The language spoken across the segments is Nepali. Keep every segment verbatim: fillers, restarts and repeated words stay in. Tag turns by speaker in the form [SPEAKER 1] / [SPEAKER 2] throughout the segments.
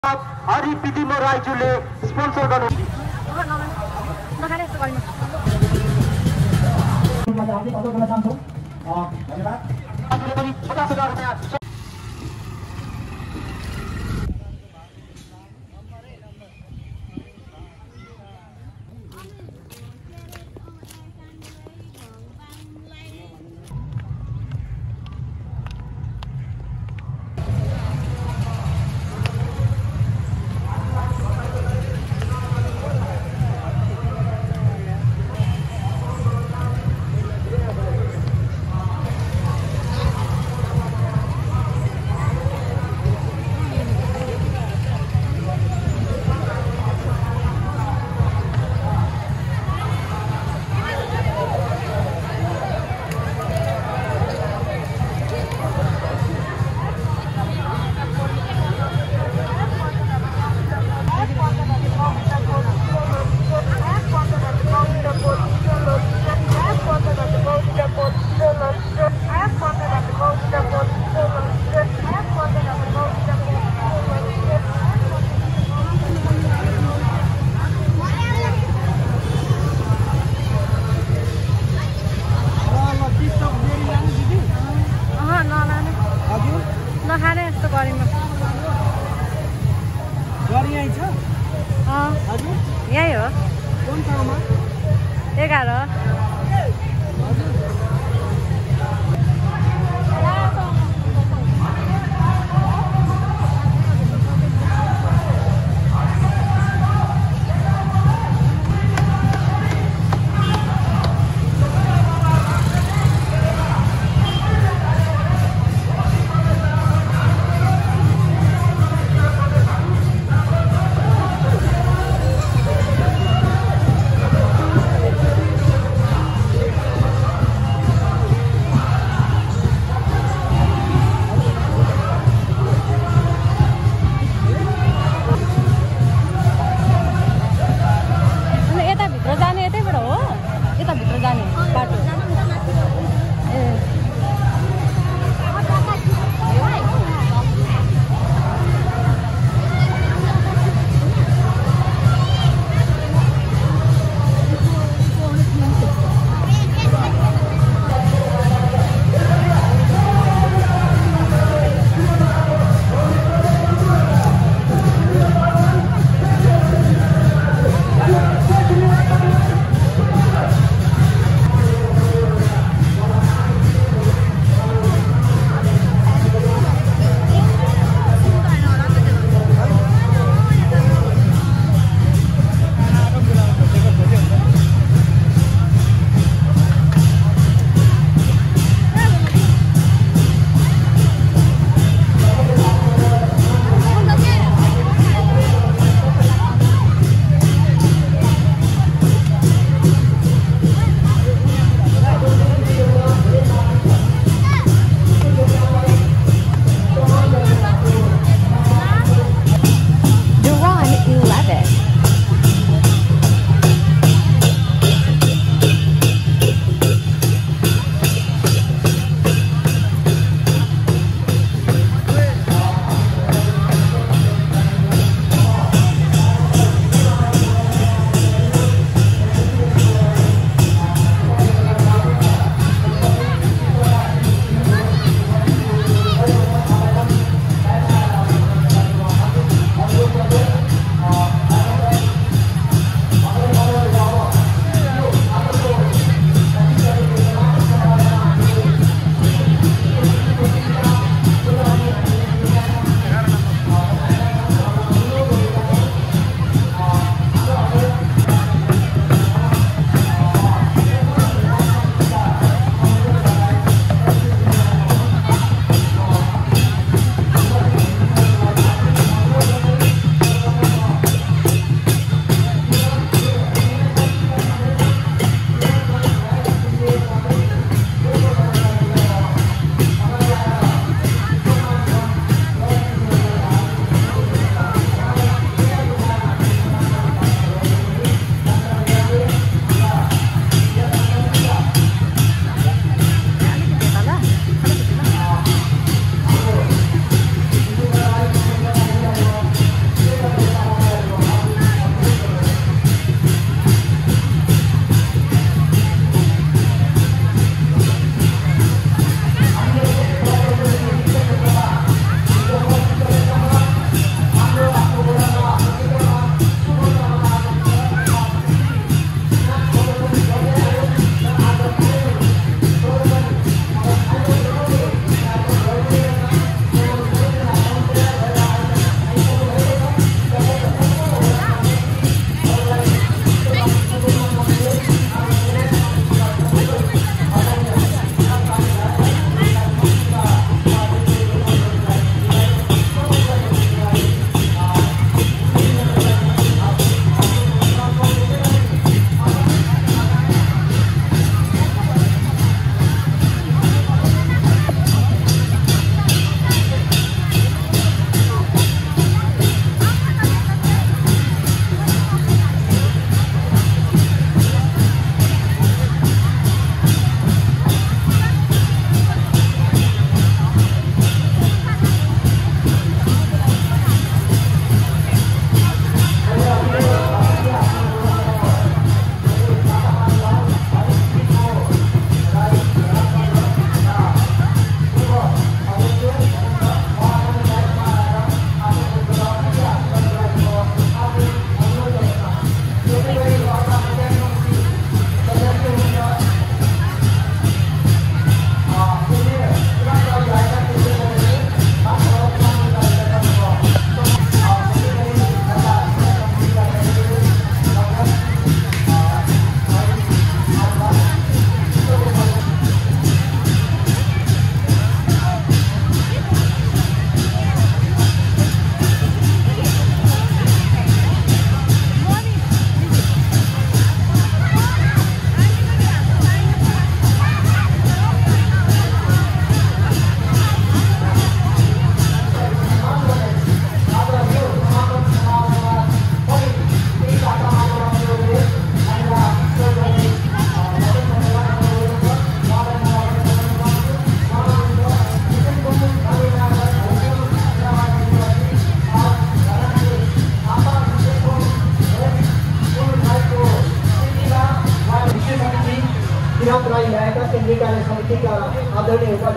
[SPEAKER 1] हरि पिटिमो रायजुले स्पोन्सर गर्नु धन्यवाद।
[SPEAKER 2] यही हो कुन ठाउँमा एघार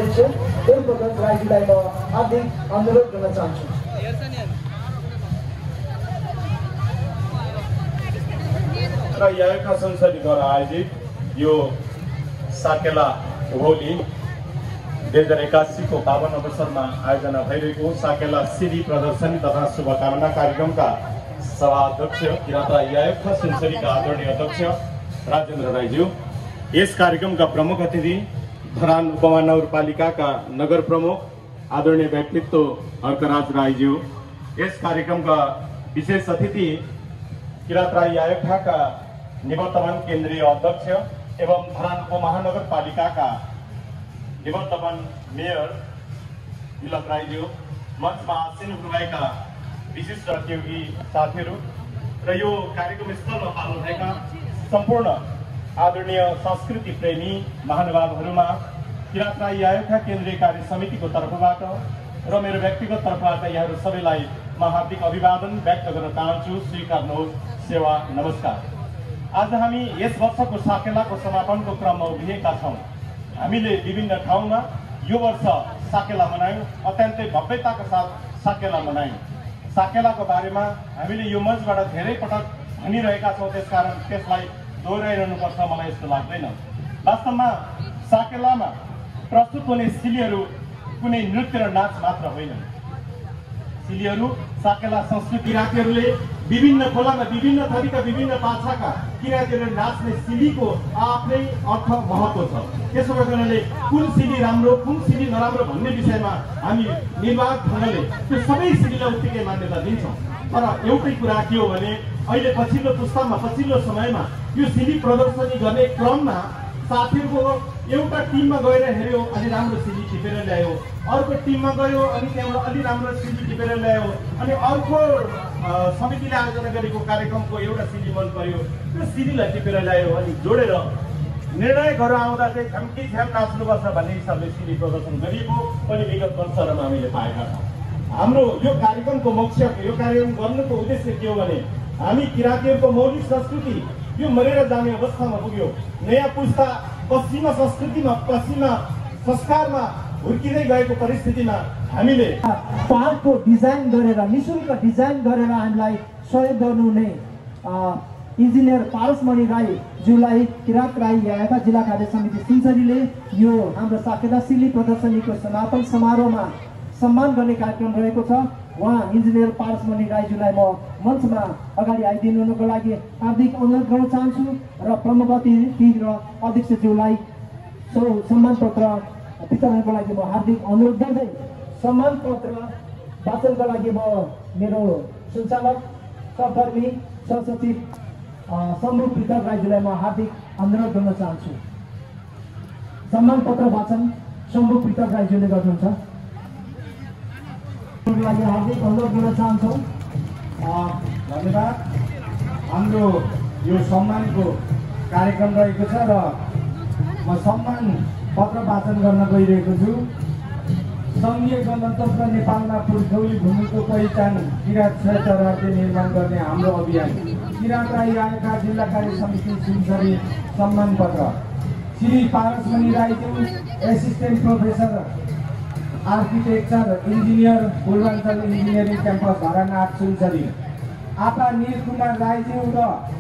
[SPEAKER 3] अध्यक्ष देवप्रकाश राईजीलाई म हार्दिक अनुरोध गर्न चाहन्छु।
[SPEAKER 4] र याका संसदीद्वारा आयोजित यो साकेला होली दुई हजार एकासीको पावन अवसरमा आयोजना भइरहेको साकेला सिडी प्रदर्शनी तथा शुभकामना कार्यक्रमका सभाध्यक्ष किरात राई याका संसदीका आदरणीय अध्यक्ष राजेन्द्र राईज्यू, यस कार्यक्रमका प्रमुख अतिथि धरान उपमा नगरपालिकाका नगर प्रमुख आदरणीय व्यक्तित्व हर्कराज राईज्यू, यस कार्यक्रमका विशेष अतिथि किरात राई याका निवर्तमान केन्द्रीय अध्यक्ष एवं धरान उपमहानगरपालिकाका निवर्तमान मेयर तिलक राईज्यू, मञ्चमा आसीन हुनुभएका विशिष्ट प्रतियोगी साथीहरू र यो कार्यक्रम स्थलमा पाल्नु भएका सम्पूर्ण आदरणीय संस्कृति प्रेमी महानुभावहरूमा किरात राई याका केन्द्रीय कार्य समितिको तर्फबाट र मेरो व्यक्तिगत तर्फबाट यहाँहरू सबैलाई म हार्दिक अभिवादन व्यक्त गर्न चाहन्छु। स्वीकार्नुहोस्। सेवा नमस्कार। आज हामी यस वर्षको साकेलाको समापनको क्रममा उभिएका छौँ। हामीले विभिन्न ठाउँमा यो वर्ष साकेला मनायौँ, अत्यन्तै भव्यताका साथ साकेला मनायौँ। साकेलाको बारेमा हामीले यो मञ्चबाट धेरै पटक भनिरहेका छौँ, त्यसकारण त्यसलाई दोहोऱ्याइरहनुपर्छ मलाई यस्तो लाग्दैन। वास्तवमा साकेलामा प्रस्तुत हुने सिलीहरू कुनै नृत्य र नाच मात्र होइनन्। सिलीहरू साकेला संस्कृति किरातीहरूले विभिन्न खोलामा विभिन्न थरीका विभिन्न पाछाका किरातीहरूले नाच्ने सिलीको आफ्नै अर्थ महत्त्व छ। त्यसो भएकाले कुन सिली राम्रो कुन सिली नराम्रो भन्ने विषयमा हामी निर्वाध ढङ्गले त्यो सबै सिलीलाई उत्तिकै मान्यता दिन्छौँ। तर एउटै कुरा के हो भने अहिले पछिल्लो पुस्तामा पछिल्लो समयमा यो सिली प्रदर्शनी गर्ने क्रममा साथीहरूको एउटा टिममा गएर हेऱ्यो, अलि राम्रो सिली टिपेर ल्यायो, अर्को टिममा गयो अनि त्यहाँबाट अलि राम्रो सिली टिपेर ल्यायो, अनि अर्को समितिले आयोजना गरेको कार्यक्रमको एउटा सिली मन पर्यो, त्यो सिलीलाई टिपेर ल्यायो, अनि जोडेर निर्णय गरेर आउँदा चाहिँ झम्की झ्याम नाच्नुपर्छ भन्ने हिसाबले सिली प्रदर्शन गरिएको पनि विगत वर्षहरूमा हामीले पाएका छौँ। हाम्रो यो कार्यक्रमको मुख्य यो कार्यक्रम गर्नुको उद्देश्य के हो भने हामी किरातीहरूको मौलिक संस्कृति यो मरेर जाने अवस्थामा पुग्यो। नयाँ पुस्ता पश्चिमा संस्कृतिमा पश्चिमा संस्कारमा हुर्किँदै गएको परिस्थितिमा हामीले
[SPEAKER 3] पार्कको डिजाइन गरेर निःशुल्क डिजाइन गरेर हामीलाई सहयोग गर्नुहुने इन्जिनियर पारसमणि राईज्यूलाई किरात राई याका जिल्ला कार्य समिति सुनसरीले यो हाम्रो साकेला सिली प्रदर्शनीको समापन समारोहमा सम्मान गर्ने कार्यक्रम रहेको छ। उहाँ इन्जिनियर पारसमणि राईज्यूलाई म मञ्चमा अगाडि आइदिनुको लागि हार्दिक अनुरोध गर्न चाहन्छु र प्रमुख अतिथि र अध्यक्षज्यूलाई सो सम्मान पत्र वितरणको लागि म हार्दिक अनुरोध गर्दै सम्मान पत्र वाचनका लागि म मेरो सञ्चालक सहकर्मी सहसचिव शम्भु पृथक राईज्यूलाई म हार्दिक अनुरोध गर्न चाहन्छु। सम्मान पत्र वाचन शम्भु पृथक राईज्यूले गर्नुहुन्छ। लागि हार्दिक अनुरोध गर्न चाहन्छौँ।
[SPEAKER 4] धन्यवाद। हाम्रो यो सम्मानको कार्यक्रम रहेको छ र म सम्मान पत्र वाचन गर्न गइरहेको छु। सङ्घीय गणतन्त्र नेपालमा पुर्खौली भूमिको पहिचान किरात क्षेत्रहरूले निर्माण गर्ने हाम्रो अभियान किरात राई याका जिल्ला कार्य समिति सुनसरी सम्मान पत्र श्री पारसमणि राईज्यू assistant professor architecture engineer Purwanchal engineering campus Dharan आठ सुनसरी आपा नील कुमार राईज्यू र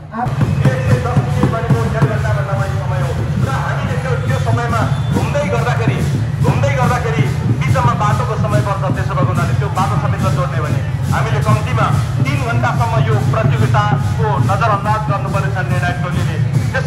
[SPEAKER 5] त्यो समयमा घुम्दै गर्दाखेरि घुम्दै गर्दाखेरि बिचमा बाटोको समय पर्छ। त्यसो भएको हुनाले त्यो बाटो समेत जोड्ने भने हामीले कम्तीमा तिन घन्टासम्म यो प्रतियोगिताको नजरअन्दाज गर्नुपर्नेछ निर्णायक टोलीले। त्यसो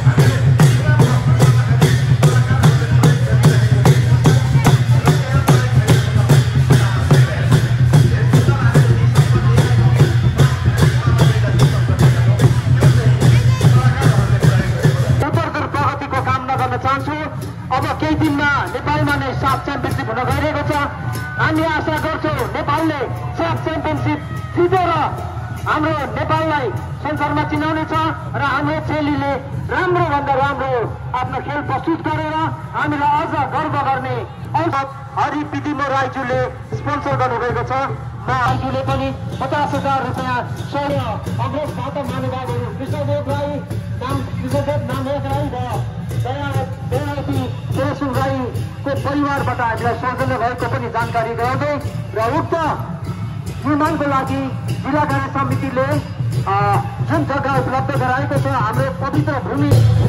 [SPEAKER 1] अब केही दिनमा नेपालमा नै साफ च्याम्पियनसिप हुन गइरहेको छ। हामी आशा गर्छौँ नेपालले साफ च्याम्पियनसिप जितेर हाम्रो नेपाललाई संसारमा चिनाउने छ र हाम्रो चेलीले राम्रो भन्दा राम्रो आफ्नो खेल प्रस्तुत गरेर हामीलाई अझ गर्व गर्ने अवसर हरि पिटिमो राईज्यूले स्पोन्सर गर्नुभएको छ। राईज्यूले पनि पचास हजार रुपियाँ स्वर्ण अग्रज खाता महानुभावहरू कृष्णदेव राई नाम कृष्णदेव नामदेव राई र दया दयावती केशु राईको परिवारबाट हामीलाई सौजन्य भएको पनि जानकारी गराउँदै र उक्त निर्माणको लागि जिल्ला कार्य समितिले जुन जग्गा उपलब्ध गराएको छ हाम्रो पवित्र भूमि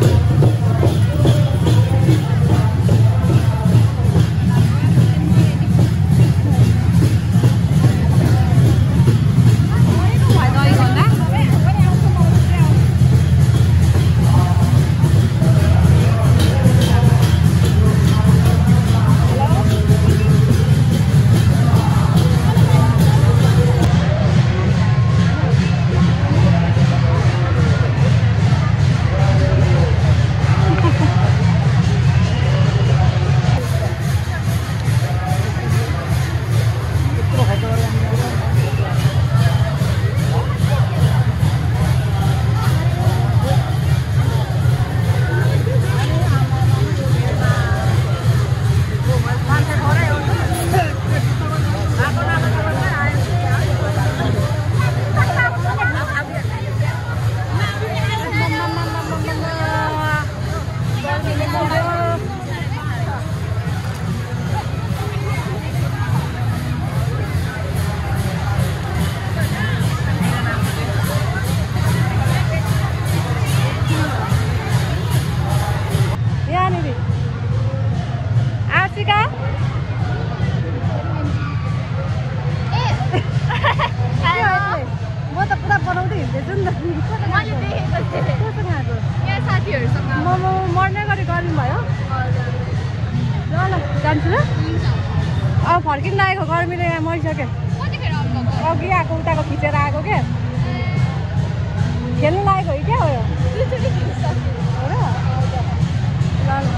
[SPEAKER 1] मर्ने गरी गर्नु भयो ल ल जान्छु ल अब फर्किन लागेको गर्मीले यहाँ मरिसक्यो अघि आएको उताको खिचेर आएको क्या खेल्नु लागेको हो क्या हो र ल ल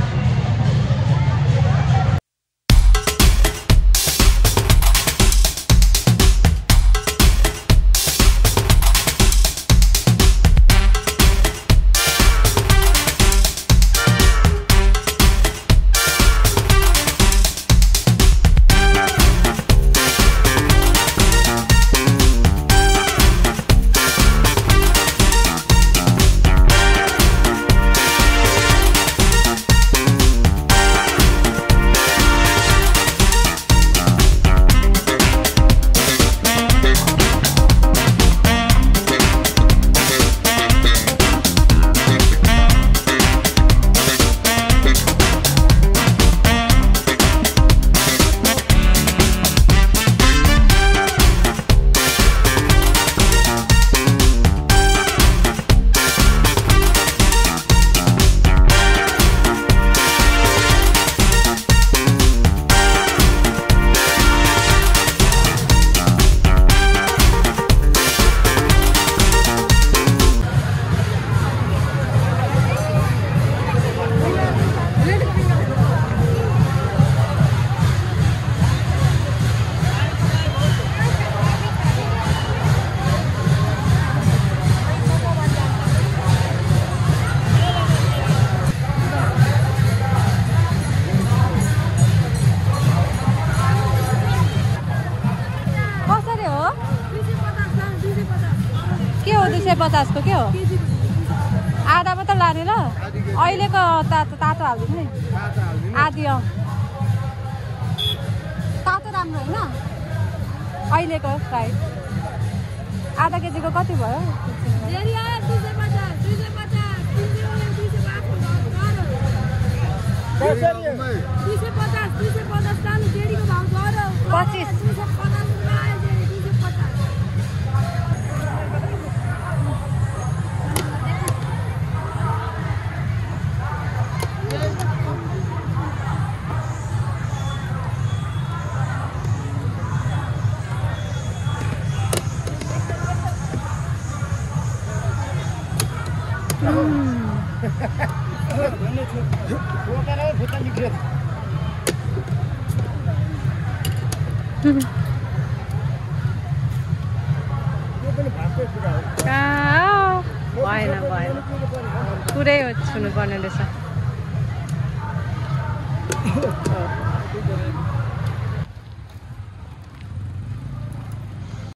[SPEAKER 1] पचास को के हो आधा मात्र लाने ल अहिलेको तातो तातो हाल्दिनु नि आधी अँ तातो राम्रो होइन अहिलेको प्राइस आधा केजीको कति भयो पच्चिस भएन भएन पुरै छुनुपर्ने रहेछ